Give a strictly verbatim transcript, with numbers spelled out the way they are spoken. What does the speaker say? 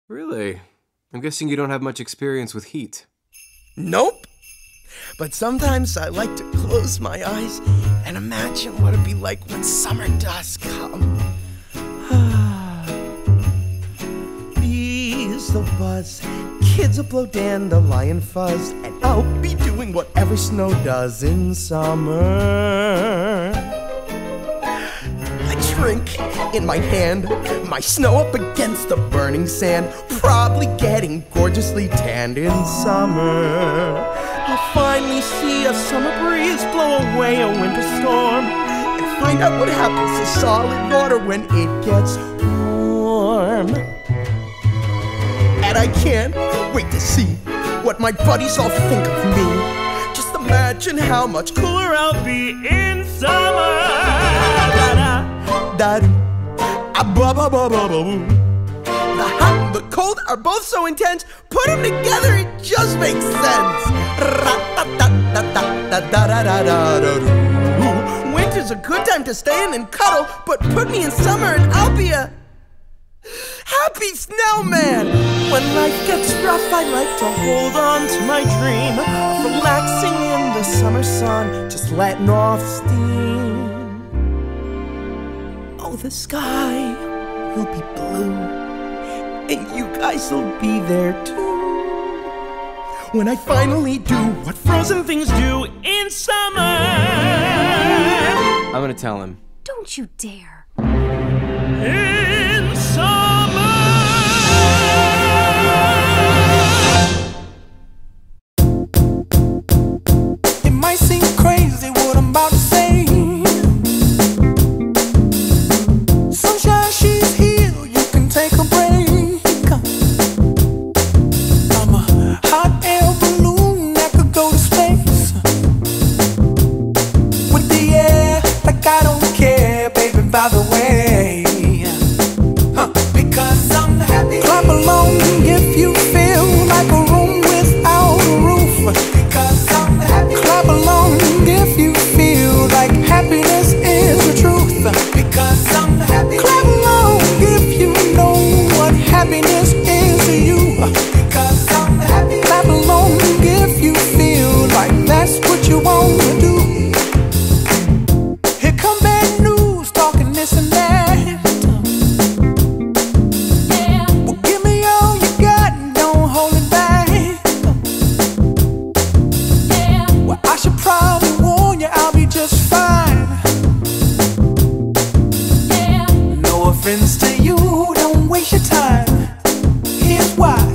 Really? I'm guessing you don't have much experience with heat. Nope. But sometimes I like to close my eyes and imagine what it'd be like when summer does come. Bees will buzz, kids will blow dandelion fuzz, and I'll be doing whatever snow does in summer. A drink in my hand, my snow up against the burning sand, probably getting gorgeously tanned in summer. I'll finally see a summer breeze blow away a winter storm, and find out what happens to solid water when it gets warm. And I can't wait to see what my buddies all think of me. Just imagine how much cooler I'll be in summer. Da da da ba ba ba ba boo. The hot and the cold are both so intense. Put them together, it just makes sense. Winter's a good time to stay in and cuddle, but put me in summer and I'll be a happy snowman. When life gets rough, I like to hold on to my dream of relaxing in the summer sun, just letting off steam. Oh, the sky will be blue, and you guys will be there too, when I finally do what frozen things do in summer. I'm gonna tell him. Don't you dare. In summer. It might seem crazy what I'm about to say. Sunshine, she's here, you can take a break. I'm a hot air balloon that could go to space with the air, like I don't care, baby, by the way. Huh. Because I'm happy. Clap along if you feel like a room without a roof. Because I'm happy. Clap along if you feel like happiness is the truth. Because I'm happy. Clap along if you know what happiness is to you. Because I'm happy. Clap along if you feel like that's what you want to do. Here come bad news, talking this and that. Yeah. Well, give me all you got and don't hold it back. Yeah. Well, I should probably warn you, I'll be just fine. Yeah. No offense to you, don't waste your time. Here's why.